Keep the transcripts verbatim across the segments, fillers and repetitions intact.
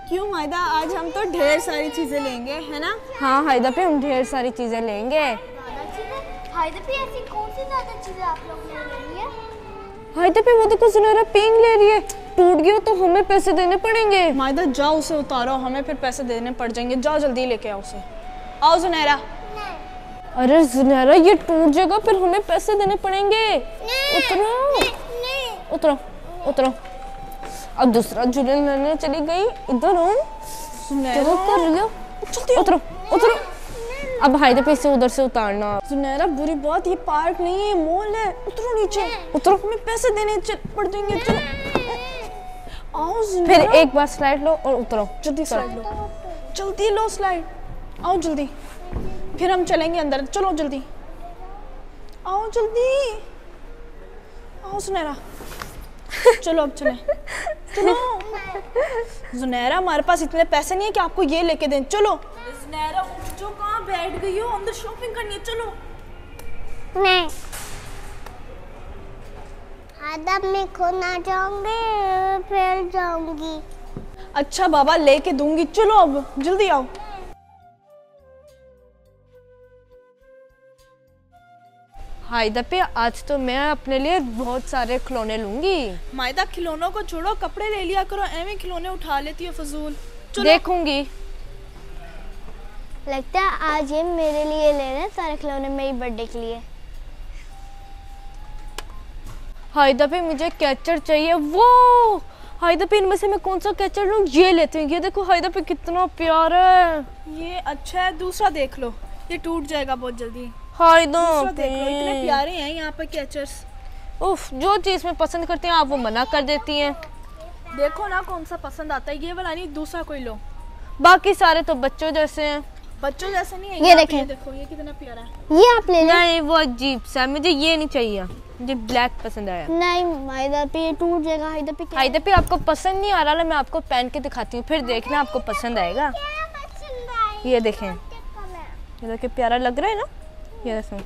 क्यों मायदा, आज हम तो ढेर सारी चीजें लेंगे, है ना? हाँ हायदा पे हम ढेर सारी चीजें लेंगे। हायदा पे ऐसी कौन सी ज्यादा चीजें आप लोग ने लेनी है? हायदा पे वो देखो सुनहरा पेन ले रही है, टूट गया तो हमें पैसे देने पड़ेंगे। मायदा जाओ उसे उतारो, हमें फिर पैसे देने पड़ जाएंगे। जाओ जल्दी लेके आओ उसे। आओ सुनहरा। अरे सुनहरा ये टूट जाएगा फिर हमें पैसे देने पड़ेंगे। उतरो उतरो उतरो। अब दूसरा झूले लेने चली गई। इधर हो सुनहरा, कर रही हो, उतरो उतरो। अब हायदा पे इसे उधर से उतारना। सुनहरा बुरी बात, ये पार्क नहीं है, मॉल है। उतरो नीचे, उतरो, हमें पैसे देने पड़ जाएंगे। चलो आओ फिर एक बार स्लाइड लो और उतरो। जल्दी स्लाइड लो, जल्दी लो स्लाइड। आओ जल्दी, फिर हम चलेंगे अंदर। चलो जल्दी आओ, जल्दी आओ सुनहरा। चलो अब चलें। चलो सुनहरा, हमारे पास इतने पैसे नहीं है कि आपको ये लेके दें। चलो सुनहरा, जो कहाँ बैठ गई हो, अंदर शॉपिंग करनी है। चलो नहीं, हायदा मैं खोना जाऊंगी, फिर जाऊंगी। अच्छा बाबा, लेके दूंगी। चलो अब जल्दी आओ। हायदा पे आज तो मैं अपने लिए बहुत सारे खिलौने लूंगी। मायदा खिलौनों को छोड़ो, कपड़े ले लिया करो। एਵੇਂ खिलौने उठा लेती हो फजूल। देखूंगी। लगता है आज ये मेरे लिए ले रहे हैं सारे खिलौने, मेरी बर्थडे के लिए। हायदा पे मुझे कैचर चाहिए। वो हायदा पे इनमें से मैं कौन सा कैचर लूं? ये लेते हैं। ये देखो हायदा पे कितना प्यारा है। ये अच्छा है, दूसरा देख लो, ये टूट जाएगा बहुत जल्दी। हायदा देख लो, इतने प्यारे हैं यहाँ पे कैचर्स। उफ, जो चीज मैं पसंद करती हूँ आप वो मना कर देती हैं। देखो ना कौन सा पसंद आता है। ये वाला नहीं, दूसरा कोई लो। बाकी सारे तो बच्चों जैसे हैं। बच्चों जैसे नहीं है। ये देखें, ये देखो, ये कितना प्यारा है। ये आप ले लें। नहीं वो अजीब सा, मुझे ये नहीं चाहिए। मुझे ब्लैक पसंद आया। नहीं हायदा पे ये टूट जाएगा। हायदा पे क्या हायदा पे आपको पसंद नहीं आ रहा ना, मैं आपको पहन के दिखाती हूँ, फिर देखना आपको पसंद आएगा। ये देखें, ये देखिए प्यारा लग रहा है ना। ये देखें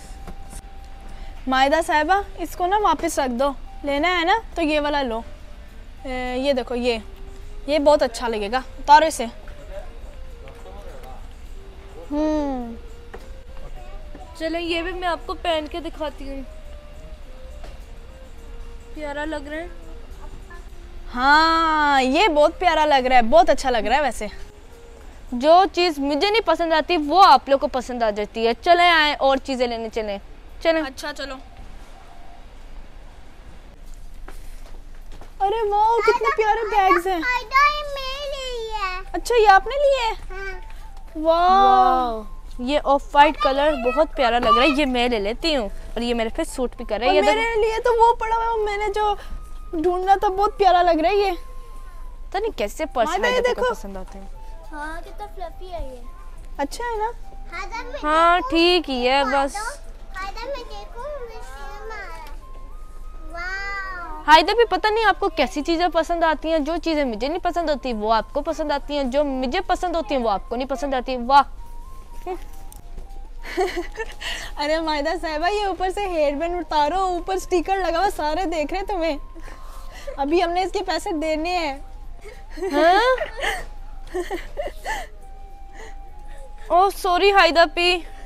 मायदा साहिबा, इसको ना वापस रख दो। लेना है ना तो ये वाला लो। ए, ये देखो, ये ये बहुत अच्छा लगेगा। उतारो इसे। हम्म चलो ये भी मैं आपको पहन के दिखाती हूँ। प्यारा लग रहा है। हाँ ये बहुत प्यारा लग रहा है, बहुत अच्छा लग रहा है। वैसे जो चीज़ मुझे नहीं पसंद आती वो आप लोग को पसंद आ जाती है। चले आए और चीज़ें लेने चलें। चलें। अच्छा चलो। अरे वाह, कितने प्यारे बैग्स हैं। हायदा ये मेरे लिए है। अच्छा ये आपने लिए? हाँ। वाह, ये ऑफ वाइट कलर बहुत प्यारा लग रहा है, ये मैं ले लेती हूँ और ये मेरे पे सूट भी कर रहा है। ये मेरे लिए तो वो पड़ा हुआ है, मैंने जो ढूंढना था। बहुत प्यारा लग रहा है ये। पता नहीं कैसे पर्स देखो पसंद आते हैं। हाँ कितना फ्लफी है ये। अच्छा है ना? हाँ ठीक ही है बस। हायदा मैं देखूं, मैं सेम आ रहा है। वाव, हायदा भी पता नहीं आपको कैसी चीजें पसंद आती हैं। जो चीजें मुझे नहीं पसंद होती वो आपको पसंद आती हैं, जो मुझे पसंद होती हैं वो आपको नहीं पसंद आती। वाह। अरे मायदा साहिबा, ये ऊपर से हेयर बैंड उतारो, ऊपर स्टिकर लगा हुआ, सारे देख रहे हैं तुम्हें। अभी हमने इसके पैसे देने हैं। हाँ? ओह सॉरी हायदा पी।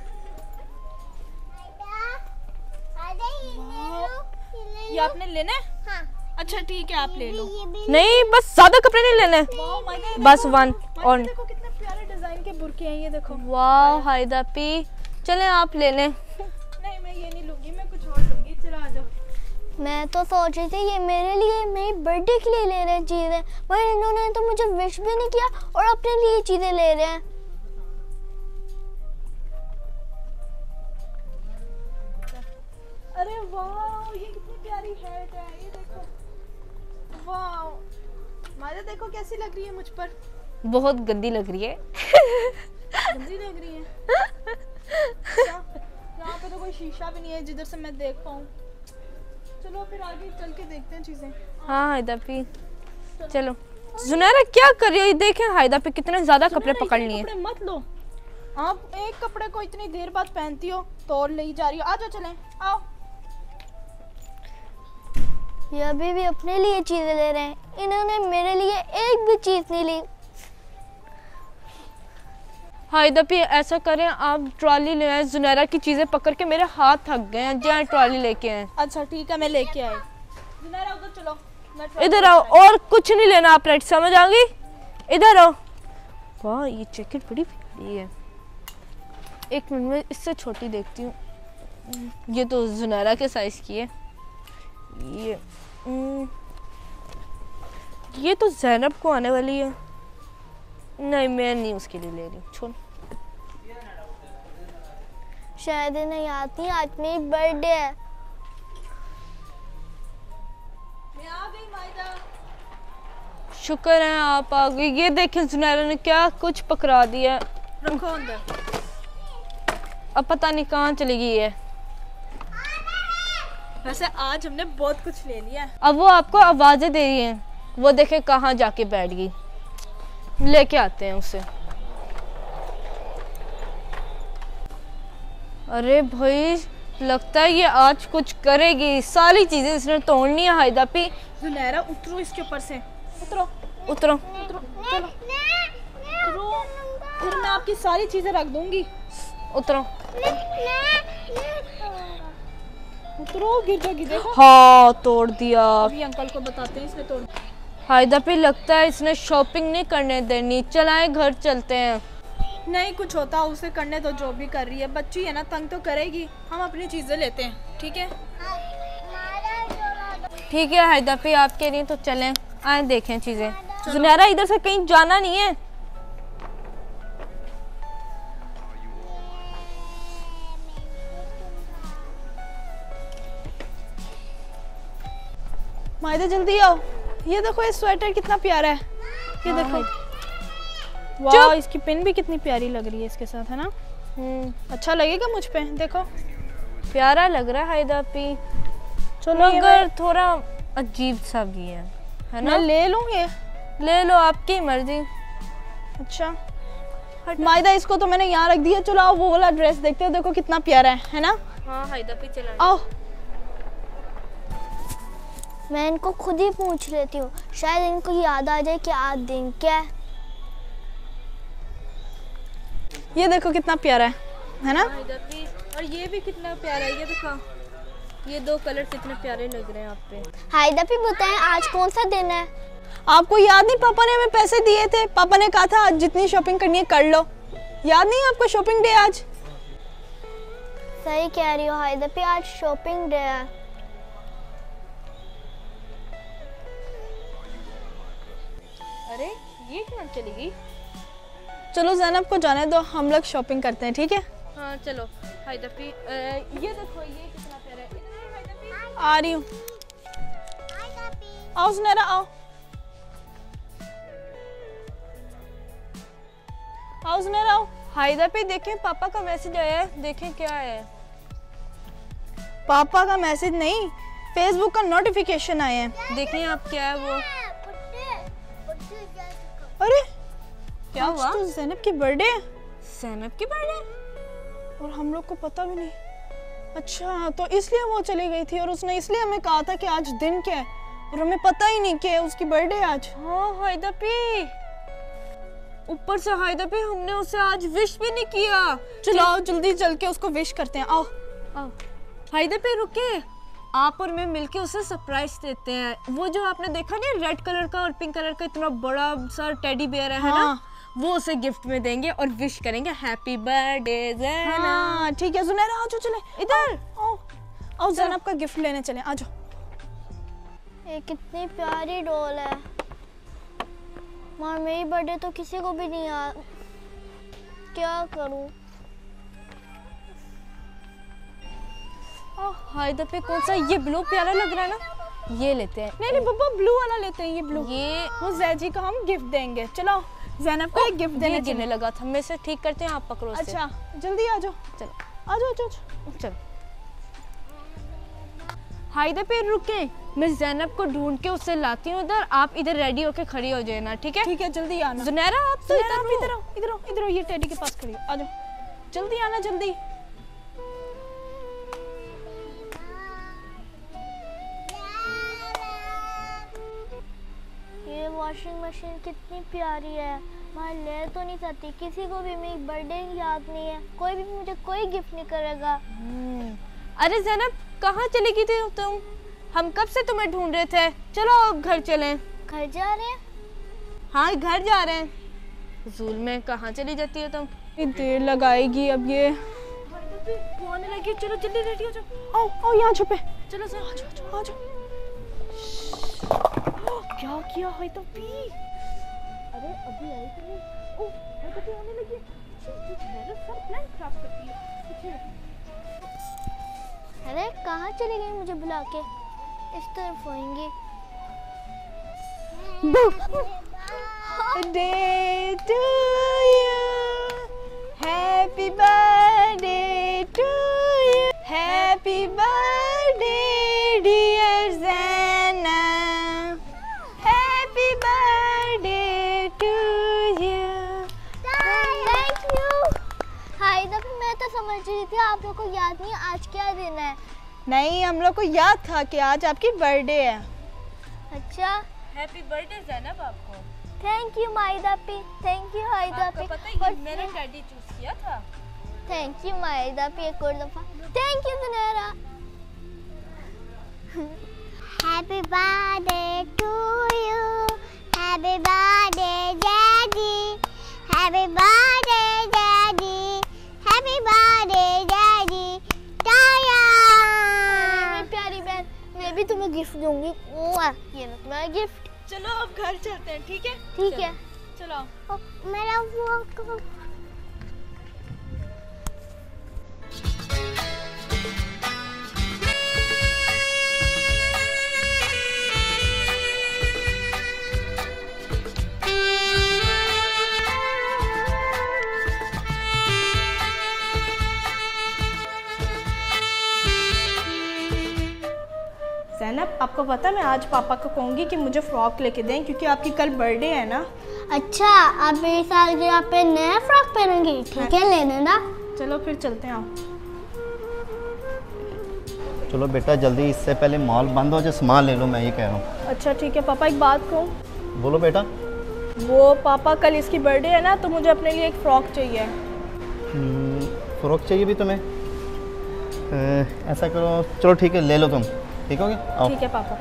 ये आपने लेना है? हाँ। अच्छा ठीक है, आप ले लो। नहीं बस ज्यादा कपड़े नहीं लेने, बस वन। और देखो कितने प्यारे डिजाइन के बुरके हैं, ये देखो। वाह हायदा पी, चलें आप ले लें। नहीं मैं ये नहीं लूंगी, मैं कुछ और लूंगी। चलो आ जाओ। मैं तो सोच रही थी ये मेरे लिए, मेरी बर्थडे के लिए ले रहे हैं चीजें, पर इन्होंने तो मुझे विश भी नहीं किया और अपने लिए चीजें ले रहे हैं। अरे वाह, ये कितनी प्यारी हैट है, ये देखो। वाह मायदा, देखो कैसी लग रही है मुझ पर। बहुत गंदी लग रही है। गंदी लग रही है। यहाँ पे तो कोई शीशा भी नहीं है जिधर से मैं देख पाऊँ। चलो फिर आगे चल के देखते हैं चीजें। हाँ हायदा पी चलो। जुनैरा क्या कर रही हो? देखें हायदा पे कितने ज्यादा कपड़े पकड़ लिए। कपड़े मत लो, आप एक कपड़े को इतनी देर बाद पहनती हो तो और ले जा रही हो। आ जाओ, चलें आओ। ये अभी भी अपने लिए चीजें ले रहे हैं, इन्होंने मेरे लिए एक भी चीज नहीं ली। हायदा भी ऐसा करें, आप ट्रॉली ले आए, जुनैरा की चीजें पकड़ के मेरे हाथ थक गए हैं, जहाँ ट्रॉली लेके आए। अच्छा ठीक है, मैं लेके आई। जुनैरा उधर चलो, मैं ट्रॉली इधर आओ, और कुछ नहीं लेना आप, राइट समझ आ गई? इधर आओ। वाह ये जैकेट बड़ी प्यारी है, एक मिनट में इससे छोटी देखती हूँ। ये तो जुनैरा के साइज की है। ये हम्म, ये तो ज़ैनब को आने वाली है। नहीं मैं नहीं उसके लिए ले रही, छोड़। शायद नहीं आती, आज मेरी बर्थडे है। मैं आ गई मायदा। शुक्र है आप आ गई। ये देखें जुनैरा ने क्या कुछ पकड़ा दिया। रखो अंदर। अब पता नहीं कहाँ चली गई है। वैसे आज हमने बहुत कुछ ले लिया है। अब वो आपको आवाजें दे रही हैं, वो देखे कहाँ जाके बैठ गई। लेके आते हैं उसे। अरे भाई लगता है ये आज कुछ करेगी, सारी चीजें इसने तोड़नी है। हायदा पी जुनैरा उतरो इसके ऊपर से, उतरो उतरो। उतरो, चलो उतरो, फिर मैं आपकी सारी चीजें रख दूंगी। उतरो। उतरो, गिर जाएगी देखो। हाँ तोड़ दिया। अभी अंकल को बताते हैं इसने तोड़। हायदा पे लगता है इसने शॉपिंग नहीं करने देनी, चलाएं घर चलते हैं। नहीं कुछ होता उसे करने तो, जो भी कर रही है बच्ची है ना, तंग तो करेगी। हम अपनी चीजें लेते हैं, ठीक है? ठीक है हायदा पे आपके लिए तो चलें, आए देखें चीजें। जुनैरा इधर से कहीं जाना नहीं है। मायदा जल्दी आओ, ये देखो ये स्वेटर कितना प्यारा है। ये देखो, वाह इसकी पिन भी कितनी प्यारी लग रही है इसके साथ, है ना? हम्म अच्छा लगेगा मुझ पे, देखो प्यारा लग रहा है हायदा पी। चलो मगर थोड़ा अजीब सा भी है, है ना? मैं ले लूँ ये? ले लो आपकी मर्जी। अच्छा मायदा इसको तो मैंने यहाँ रख दिया। चलो आओ वो वाला ड्रेस देखते हो, देखो कितना प्यारा है, है ना? हाँ हायदा पी चला। आओ मैं इनको खुद ही पूछ लेती हूँ, शायद इनको याद आ जाए कि आज दिन क्या है। ये देखो कितना प्यारा है, है ना? हायदा पी, और ये भी कितना प्यारा है, ये देखो ये दो कलर कितने प्यारे लग रहे हैं आप पे। हायदा भी बताएं आज कौन सा दिन है? आपको याद नहीं, पापा ने हमें पैसे दिए थे, पापा ने कहा था आज जितनी शॉपिंग करनी है कर लो। याद नहीं आपको शॉपिंग डे आज? सही कह रही हो हायदा भी, आज शॉपिंग डे है। अरे ये कहाँ चली गई? चलो ज़ैनब को जाने दो, हम लोग शॉपिंग करते हैं, ठीक है? हाँ चलो हायदा पी। ये देखो ये कितना प्यारा है। इधर आओ हायदा पी। आ रही हूँ। आओ सुनहरा आओ, आओ सुनहरा आओ। हायदा पे देखें पापा का मैसेज आया है, देखें क्या है। पापा का मैसेज नहीं, फेसबुक का नोटिफिकेशन आया है। देखिए आप क्या है वो। अरे क्या हुआ? तो ज़ैनब की बर्थडे है ज़ैनब की बर्थडे और हम लोग को पता भी नहीं। अच्छा तो इसलिए वो चली गई थी और उसने इसलिए हमें कहा था कि आज दिन क्या है, और हमें पता ही नहीं कि उसकी बर्थडे आज। हाँ हायदा पे, ऊपर से हायदा पे हमने उसे आज विश भी नहीं किया। चलो आओ जल्दी चल के उसको विश करते हैं। आओ आओ हायदा पे रुके, आप और मैं मिलके उसे सरप्राइज देते हैं। वो जो आपने देखा नहीं रेड कलर का और पिंक कलर का इतना बड़ा सा टेडी बेयर है, हाँ। है ना? वो उसे गिफ्ट में देंगे और विश करेंगे हैप्पी बर्थडे ज़ैनब। हाँ ठीक है ज़ुनैरा आ जाओ, चले इधर आओ आओ ज़ैनब का गिफ्ट लेने चले, आ जाओ। ये कितनी प्यारी डॉल है। माँ मेरी बर्थडे तो किसी को भी नहीं याद, क्या करूँ? हायदा पे कौन सा ये ब्लू प्यारा लग रहा है ना, ये लेते हैं। नहीं नहीं पापा ब्लू वाला लेते हैं, ये ब्लू। ये वो जैजी को हम गिफ्ट देंगे। चलो ज़ैनब को एक गिफ्ट देने गिरने चले। लगा था, मैं से ठीक करते हैं, आप पकड़ो इसे। अच्छा जल्दी आ जाओ, चलो आ जाओ, आ जाओ। चलो हायदा पे रुके, मैं ज़ैनब को ढूंढ के उससे लाती हूँ इधर, आप इधर रेडी होके खड़ी हो जाना, ठीक है? ठीक है जल्दी आना। ज़ुनैरा आप तो ज़ुनैरा, इधर आप इधर हो। आओ, इधर आओ, इधर आओ, ये टेडी के पास खड़ी हो, आ जाओ जल्दी आना जल्दी। ये वॉशिंग मशीन कितनी प्यारी है, मैं ले तो नहीं सकती, किसी को भी मेरी बर्थडे की याद नहीं है, कोई भी मुझे कोई गिफ्ट नहीं करेगा। अरे ज़ैनब कहाँ चली गई थी तुम? हम कब से तुम्हें ढूंढ रहे थे। चलो अब घर चलें। घर जा रहे हैं? हाँ घर जा रहे हैं। ज़ूल में कहाँ चली जाती हो तुम? इतनी देर लगाएगी अब ये। आने लगी, चलो जल्दी रेडी हो जाओ। आओ आओ यहाँ छुपे। चलो सर, आ जाओ आ जाओ। क्या किया है तो पी? अरे अभी आई तो नहीं। ओह है तो आने लगी। मेरा सब प्लान खराब करती है। अरे कहाँ चली गई मुझे बुला के? इस तरफ होंगी। Day to you, happy birthday to you, happy birthday dear Zana, happy birthday to you. Thank you. हाय दफे मैं तो समझ रही थी आप लोगों को याद नहीं आज क्या दिन है। नहीं, हम लोग को याद था कि आज आपकी बर्थडे है। अच्छा, हैप्पी बर्थडे ज़ैनब आपको। थैंक यू माहिदा पी, थैंक यू हाइदा आपको पी। पता है ये मेरा डैडी चूज किया था। थैंक यू माहिदा पी एक और दफा। थैंक यू सुनहरा। Happy birthday to you, happy birthday daddy, happy birthday daddy, happy birthday daddy टाया। मेरी प्यारी बहन, मैं भी तुम्हें गिफ्ट दूंगी। ये लो तुम्हारा गिफ्ट। चलो अब घर चलते हैं, ठीक है? ठीक है, चलो। ओ, मेरा वो ज़ैनब, आपको पता मैं आज पापा को कहूँगी कि मुझे फ्रॉक लेके दें क्योंकि आपकी कल बर्थडे है ना। अच्छा, आप मेरी सालगिरह पे नया फ्रॉक पहनेंगी? ठीक है, ले लेना। चलो फिर चलते हैं। आओ। चलो बेटा जल्दी, इससे पहले मॉल बंद हो जाए, सामान ले लो, मैं ये कह रहा हूँ। अच्छा ठीक है पापा, एक बात कहूँ? बोलो बेटा। वो पापा कल इसकी बर्थडे है ना, तो मुझे अपने लिए एक फ्रॉक चाहिए। फ्रॉक चाहिए भी तुम्हें? अ, ऐसा करो, चलो ठीक है, ले लो तुम। ठीक हो गया? आओ। ठीक है पापा।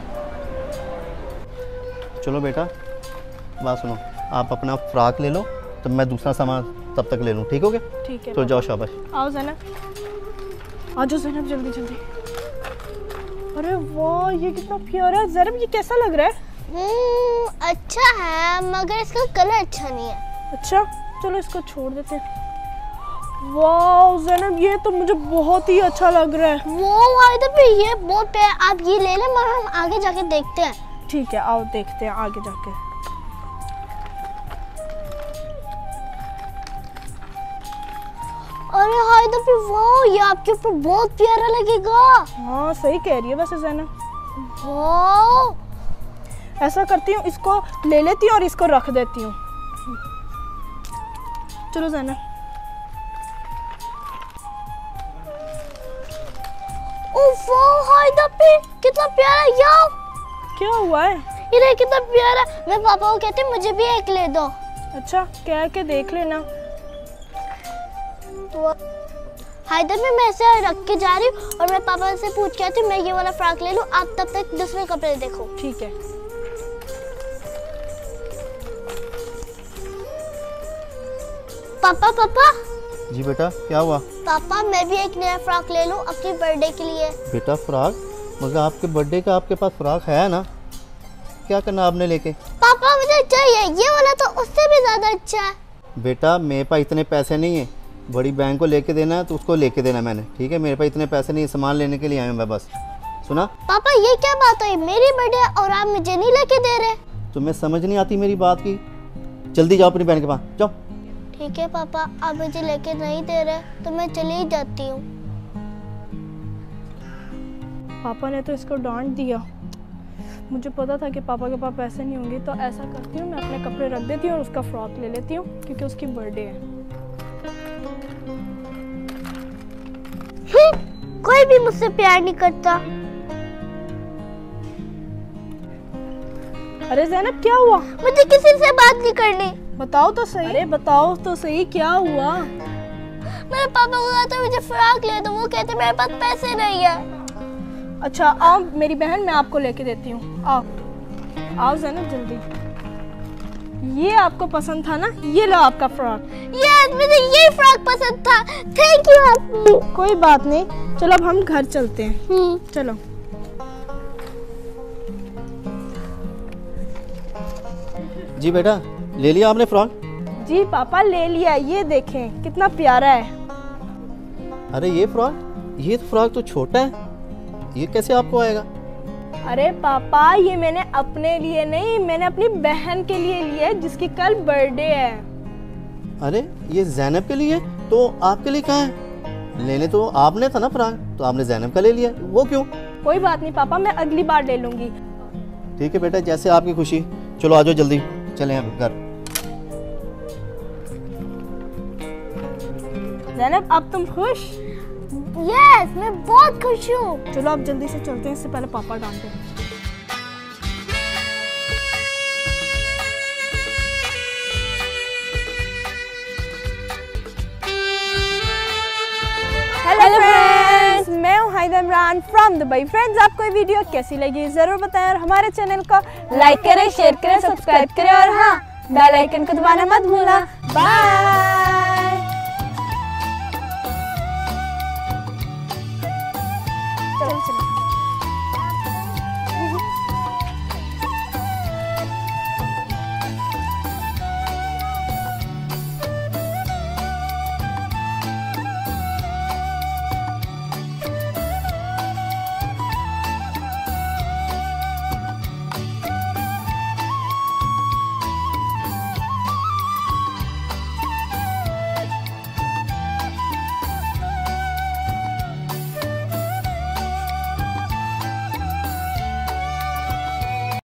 चलो बेटा, बात सुनो, आप अपना फ्रॉक ले लो तो मैं दूसरा सामान तब तक ले लूँ। ठीक हो गया? ठीक है। तो जाओ, शाबाश। आओ ज़ैनब, आ जाओ ज़ैनब, जल्दी जल्दी। अरे वाह, ये कितना प्यारा है ज़ैनब, ये कैसा लग रहा है? हम्म, अच्छा है मगर इसका कलर अच्छा नहीं है। अच्छा चलो इसको छोड़ देते हैं। वाह ज़ैनब, ये तो मुझे बहुत ही अच्छा लग रहा है। वो वाइदा पे ये बहुत पे, आप ये ले लें मगर हम आगे जाके देखते हैं। ठीक है, आओ देखते हैं आगे जाके। अरे हाइदा पे वाह, ये आपके ऊपर बहुत प्यारा लगेगा। हाँ सही कह रही है वैसे ज़ैनब। वाह, ऐसा करती हूँ, इसको ले लेती हूँ और इसको रख देती हूँ। चलो ज़ैनब। ओह हाइदा पे कितना प्यारा। यार क्या हुआ है? ये देख कितना प्यारा। मैं पापा को कहती हूँ मुझे भी एक ले दो। अच्छा कह के देख लेना। तो हाइदर में मैं ऐसे रख के जा रही हूँ और मैं पापा से पूछ के आती हूँ मैं ये वाला फ्रॉक ले लूँ, आप तब तक दूसरे कपड़े देखो। ठीक है। पापा पापा जी बेटा, क्या हुआ? पापा मैं भी एक नया फ्रॉक ले लूँ अपनी बर्थडे के लिए। बेटा फ्रॉक? मगर आपके बर्थडे का आपके पास फ्रॉक है ना, क्या करना आपने लेके? पापा मुझे चाहिए ये वाला, तो उससे भी ज्यादा अच्छा है। बेटा मेरे पास इतने पैसे नहीं है, बड़ी बहन को लेके देना है तो उसको लेके देना मैंने, ठीक है? मेरे पास इतने पैसे नहीं, सामान लेने के लिए आया हूँ मैं बस। सुना? पापा ये क्या बात हुई, मेरी बर्थडे और आप मुझे नहीं लेके दे रहे? तुम्हें समझ नहीं आती मेरी बात की? जल्दी जाओ अपनी बहन के पास, जाओ। ठीक है पापा, आप मुझे लेके नहीं दे रहे तो मैं चली ही जाती हूँ। पापा ने तो इसको डांट दिया। मुझे पता था कि पापा के पास पैसे नहीं होंगे, तो ऐसा करती हूँ मैं अपने कपड़े रख देती हूँ और उसका फ्रॉक ले लेती हूँ क्योंकि उसकी बर्थडे है। कोई भी मुझसे प्यार नहीं करता। अरे ज़ैनब क्या हुआ? मुझे किसी से बात नहीं करनी। बताओ तो सही। अरे बताओ तो सही क्या हुआ? मेरे पापा को कहा था मुझे फ्रॉक ले दो, वो कहते मेरे पास पैसे नहीं है। अच्छा आओ मेरी बहन, मैं आपको लेके देती हूँ। आओ आओ ज़ैनब जल्दी। ये आपको पसंद था ना, ये लो आपका फ्रॉक। यस, मुझे ये फ्रॉक पसंद था। थैंक यू आपकी। कोई बात नहीं, चलो अब हम घर चलते हैं। चलो। जी बेटा, ले लिया आपने फ्रॉक? जी पापा ले लिया, ये देखें कितना प्यारा है। अरे ये फ्रॉक, ये तो फ्रॉक तो छोटा है, ये कैसे आपको आएगा? अरे पापा ये मैंने अपने लिए नहीं, मैंने अपनी बहन के लिए लिया है जिसकी कल बर्थडे है। अरे ये ज़ैनब के लिए, तो आपके लिए कहाँ है? लेने तो आपने था ना फ्रॉक, तो आपने ज़ैनब का ले लिया, वो क्यों? कोई बात नहीं पापा, मैं अगली बार ले लूंगी। ठीक है बेटा, जैसे आपकी खुशी। चलो आ जाओ जल्दी, चलें अब घर। ज़ैनब अब तुम खुश? यस, मैं बहुत खुश हूँ। चलो अब जल्दी से चलते हैं, इससे पहले पापा डांटे। हेलो फ्रेंड्स, मैं हूँ Haida Imran from Dubai. Friends आपको ये वीडियो कैसी लगी ज़रूर बताएं और हमारे चैनल को लाइक करें, शेयर करें, सब्सक्राइब करें और हाँ बेल आइकन को दबाना मत भूलना। बाय। चलो चलो।